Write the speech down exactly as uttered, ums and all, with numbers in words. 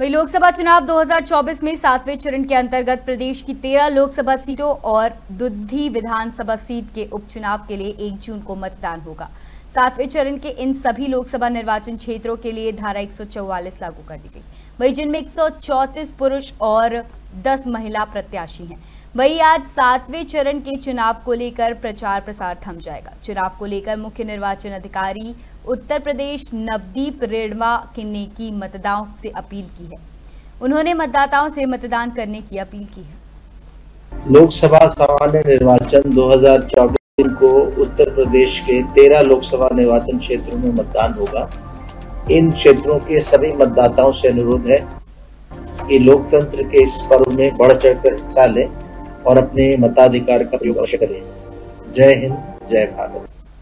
वही लोकसभा चुनाव दो हज़ार चौबीस में सातवें चरण के अंतर्गत प्रदेश की तेरह लोकसभा सीटों और दुद्धी विधानसभा सीट के उपचुनाव के लिए एक जून को मतदान होगा। सातवें चरण के इन सभी लोकसभा निर्वाचन क्षेत्रों के लिए धारा एक सौ चौवालीस लागू कर दी गई, वही जिनमें एक सौ चौंतीस पुरुष और दस महिला प्रत्याशी हैं। वही आज सातवें चरण के चुनाव को लेकर प्रचार प्रसार थम जाएगा। चुनाव को लेकर मुख्य निर्वाचन अधिकारी उत्तर प्रदेश नवदीप रेणवा ने की मतदाताओं से अपील की है। उन्होंने मतदाताओं से मतदान करने की अपील की है। लोकसभा सामान्य निर्वाचन दो हज़ार चौबीस को उत्तर प्रदेश के तेरह लोकसभा निर्वाचन क्षेत्रों में मतदान होगा। इन क्षेत्रों के सभी मतदाताओं से अनुरोध है कि लोकतंत्र के इस पर्व में बढ़ चढ़कर हिस्सा लें और अपने मताधिकार का प्रयोग अवश्य करें। जय हिंद, जय भारत।